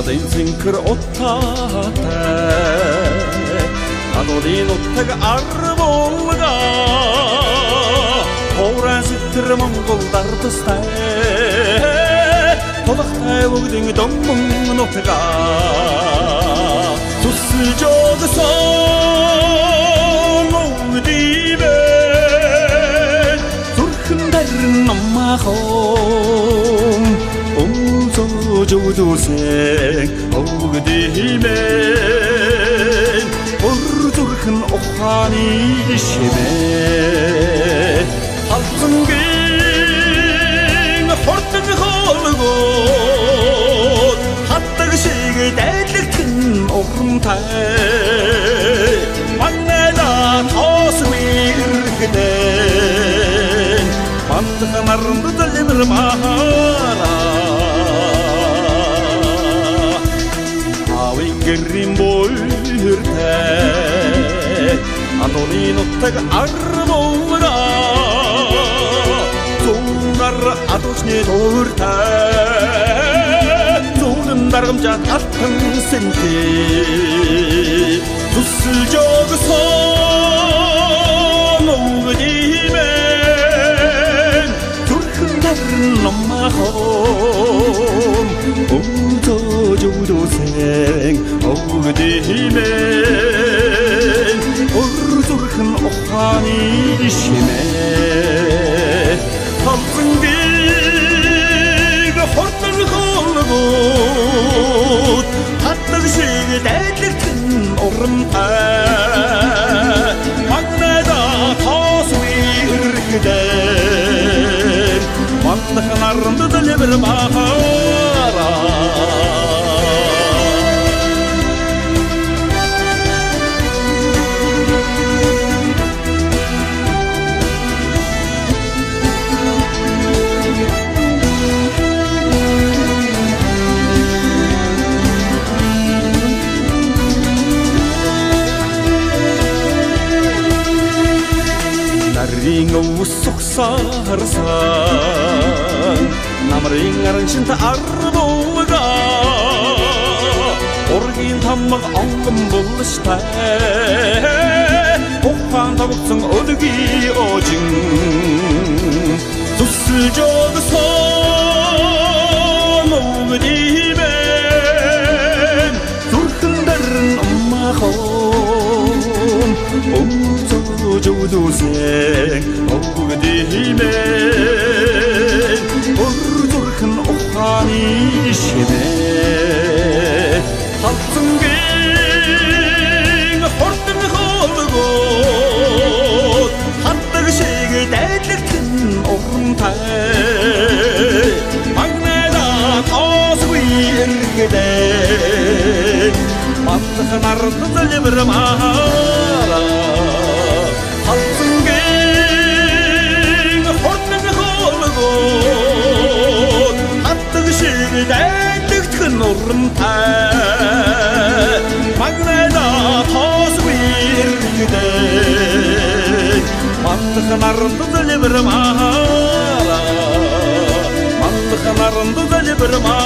зинкэр утаатай адуудын утаг арвуулга хоорон сэтэр монголдар тустай толготой бүгдийн домбон нутга тусж огсон нүдивэ зүрхэн дарин намахон 조조생 어그디맨 얼두르큰 옥환이 심해 halsıngi hortun holgo hattık şeyi delikin orumtay manneda tosvirgiden mantıkanarındı dölemir mahara Grim boyurte Antonin ottag arvora Tunar atosne torte Tuğun dargımca tattın senti Tussıl jogson oğdimen Turkınların namahom 조조생 어그디맨 얼두르큰 옥환이 심해 함승기가 헛들 걸고 핫떡시기 대들큰 오름타 막내다 터수이 으르기된 만나한 아름도 들려버려 마하라 링어 속살산 남링아른 신타 아르보가 오르긴 탐막 엉금 불시타 복판 다복성 어득이 오징 두스 저그선 오그디맨 둘흔다른 엄마홈 조조생 어그디맨 얼두르큰 옥환이 심해 합승갱 홀등 홀고 핫떡시기 대들큰 오름탈 막내다 터수이 이르게된 만나한 아름도 들려버려 마라 한승갱 홀등 홀고 핫떡시기 대들큰 오름탈 막내다 터수이 이르게된 만나한 아름도 들려버려 마라 만나한 아름도 들려버려 마라